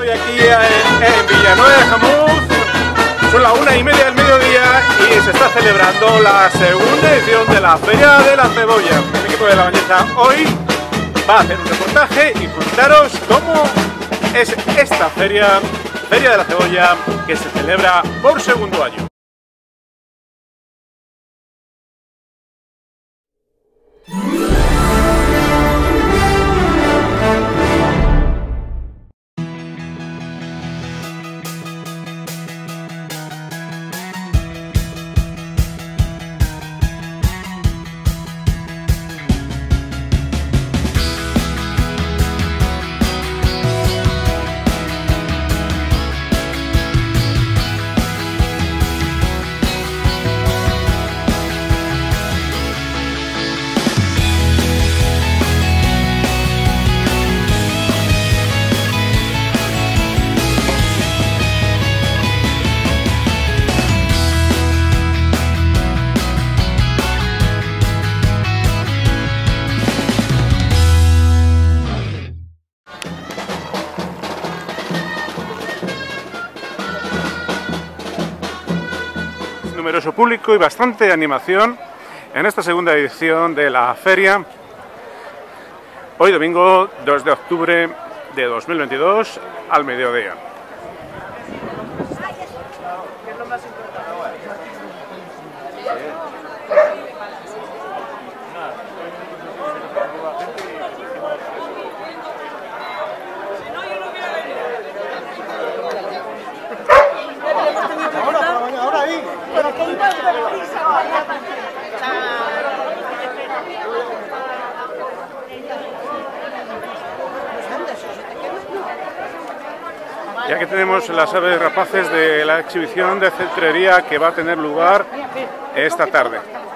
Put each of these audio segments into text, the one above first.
Estoy aquí en Villanueva de Jamuz, son las 1:30 del mediodía y se está celebrando la segunda edición de la Feria de la Cebolla. El equipo de La Bañeza hoy va a hacer un reportaje y contaros cómo es esta Feria de la Cebolla que se celebra por segundo año. Numeroso público y bastante animación en esta segunda edición de la feria, hoy domingo 2 de octubre de 2022 al mediodía. Ya que tenemos las aves rapaces de la exhibición de cetrería que va a tener lugar esta tarde.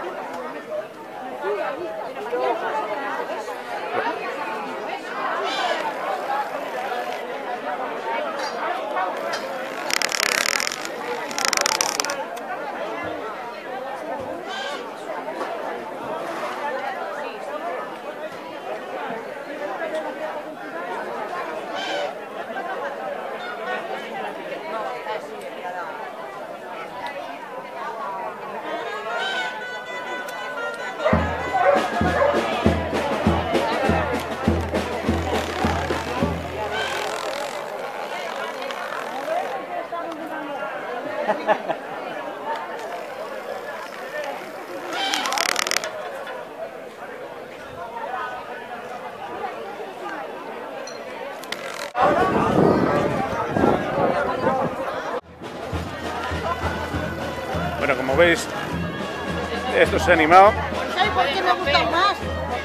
Bueno, como veis, esto se ha animado. ¿Sabes por qué me gustan más?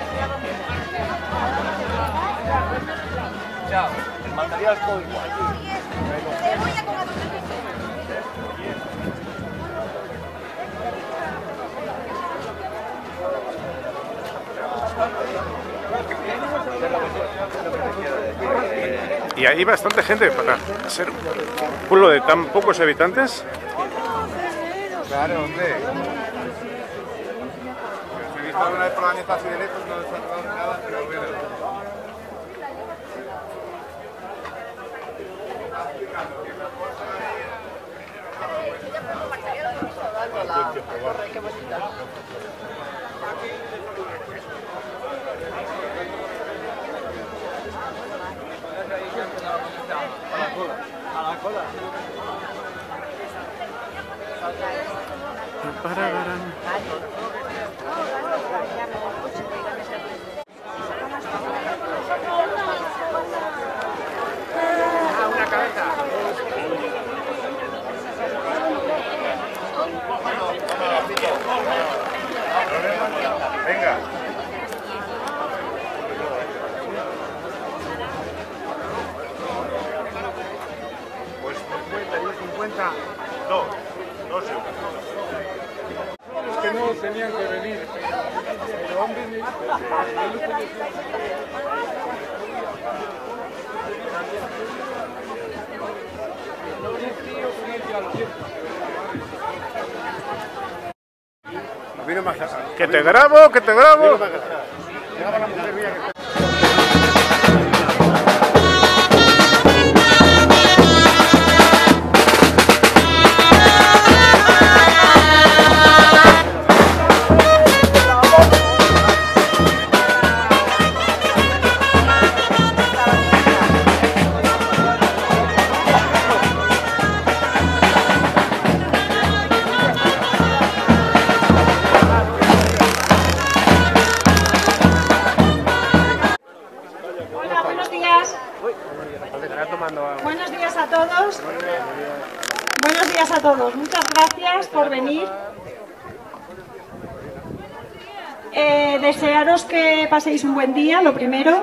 Chao, el material es todo igual. Y hay bastante gente para ser un pueblo de tan pocos habitantes. Claro, hombre. He visto alguna vez por la neta así de lejos, no les ha tocado nada, pero bueno. A la cola. Una cabeza. Venga. Pues 50 y 50, dos euros. Es que no tenían que venir, pero han venido. Que te grabo, que te grabo. celebrando algo. Buenos días a todos. Buenos días a todos. Muchas gracias por venir. Desearos que paséis un buen día, lo primero.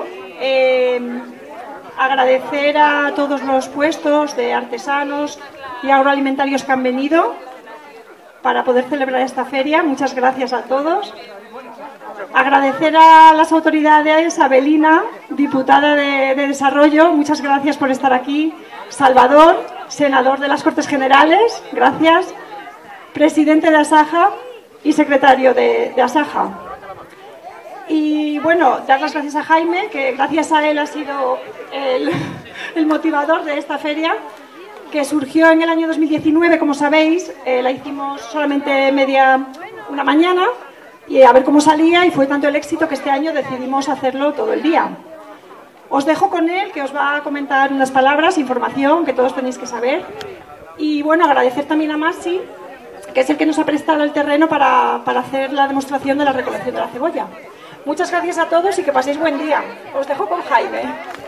Agradecer a todos los puestos de artesanos y agroalimentarios que han venido para poder celebrar esta feria. Muchas gracias a todos. Agradecer a las autoridades, a Belina, diputada de Desarrollo, muchas gracias por estar aquí. Salvador, senador de las Cortes Generales, gracias. Presidente de Asaja y secretario de Asaja. Y bueno, dar las gracias a Jaime, que gracias a él ha sido el motivador de esta feria, que surgió en el año 2019, como sabéis. La hicimos solamente una mañana, y a ver cómo salía, y fue tanto el éxito que este año decidimos hacerlo todo el día. Os dejo con él, que os va a comentar unas palabras, información que todos tenéis que saber. Y bueno, agradecer también a Masi, que es el que nos ha prestado el terreno para hacer la demostración de la recolección de la cebolla. Muchas gracias a todos y que paséis buen día. Os dejo con Jaime.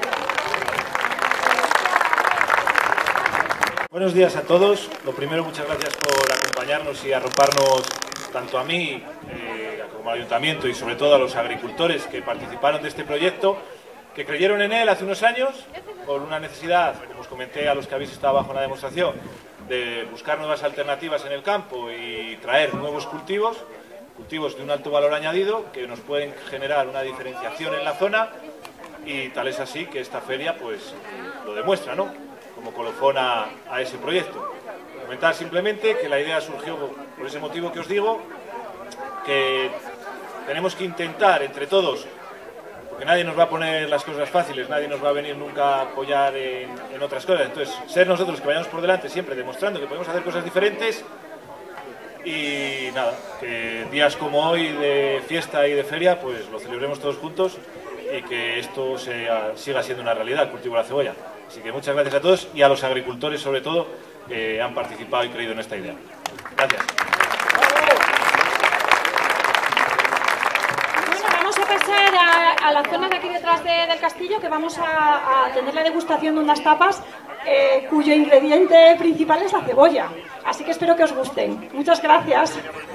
Buenos días a todos. Lo primero, muchas gracias por acompañarnos y arroparnos tanto a mí como al ayuntamiento y sobre todo a los agricultores que participaron de este proyecto, que creyeron en él hace unos años por una necesidad, como os comenté a los que habéis estado bajo la demostración, de buscar nuevas alternativas en el campo y traer nuevos cultivos de un alto valor añadido que nos pueden generar una diferenciación en la zona, y tal es así que esta feria pues lo demuestra, ¿no?, como colofón a ese proyecto. Comentar simplemente que la idea surgió por ese motivo que os digo, que tenemos que intentar entre todos, porque nadie nos va a poner las cosas fáciles, nadie nos va a venir nunca a apoyar en otras cosas, entonces ser nosotros los que vayamos por delante siempre demostrando que podemos hacer cosas diferentes. Y nada, que días como hoy de fiesta y de feria pues lo celebremos todos juntos y que esto siga siendo una realidad, el cultivo de la cebolla. Así que muchas gracias a todos y a los agricultores sobre todo, que han participado y creído en esta idea. Gracias. Bueno, vamos a pasar a la zona de aquí detrás del castillo, que vamos a tener la degustación de unas tapas cuyo ingrediente principal es la cebolla. Así que espero que os gusten. Muchas gracias.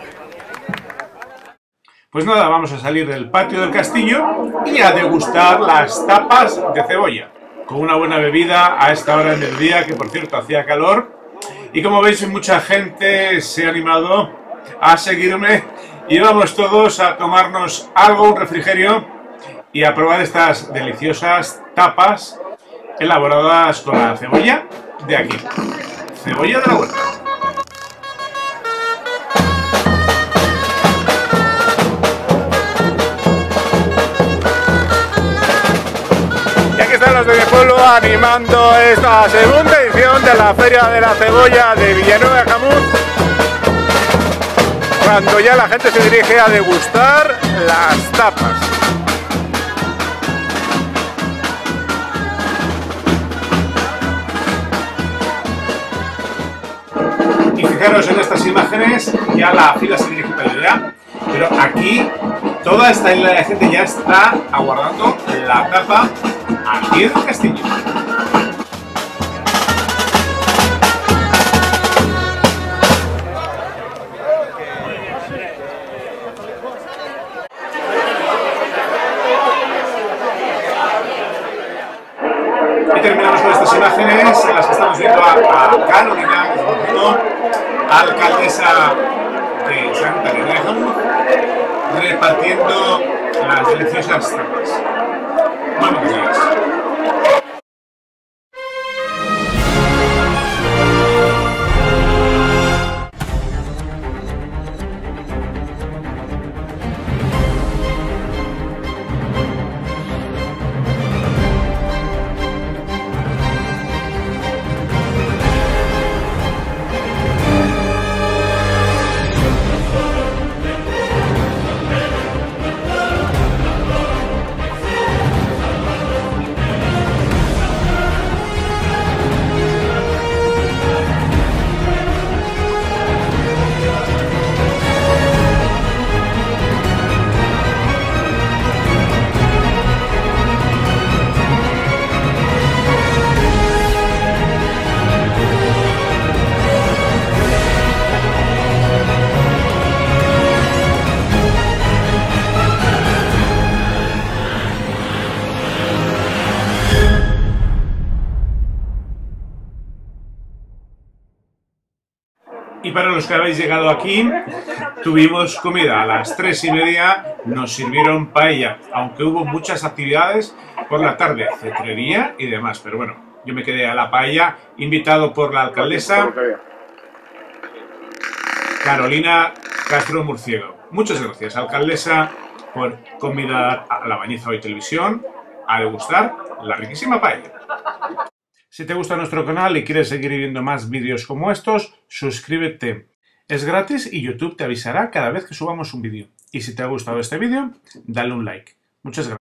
Pues nada, vamos a salir del patio del castillo y a degustar las tapas de cebolla, con una buena bebida a esta hora del día, que por cierto hacía calor. Y como veis, mucha gente se ha animado a seguirme y vamos todos a tomarnos algo, un refrigerio, y a probar estas deliciosas tapas elaboradas con la cebolla de aquí, cebolla de la huerta. Y aquí están los de mi pueblo animando esta segunda edición de la Feria de la Cebolla de Villanueva de Jamuz, cuando ya la gente se dirige a degustar las tapas. Y fijaros en estas imágenes, ya la fila se dirige para allá, pero aquí toda esta isla de gente ya está aguardando la tapa aquí en el castillo. Y terminamos con estas imágenes en las que estamos viendo a Carolina, alcaldesa de Santa Elena de Jamuz, repartiendo las deliciosas tapas. Buenos días. Y para los que habéis llegado aquí, tuvimos comida a las 3:30, nos sirvieron paella, aunque hubo muchas actividades por la tarde, cetrería y demás. Pero bueno, yo me quedé a la paella, invitado por la alcaldesa Carolina Castro Murciego. Muchas gracias, alcaldesa, por convidar a La Bañeza Hoy Televisión a degustar la riquísima paella. Si te gusta nuestro canal y quieres seguir viendo más vídeos como estos, suscríbete. Es gratis y YouTube te avisará cada vez que subamos un vídeo. Y si te ha gustado este vídeo, dale un like. Muchas gracias.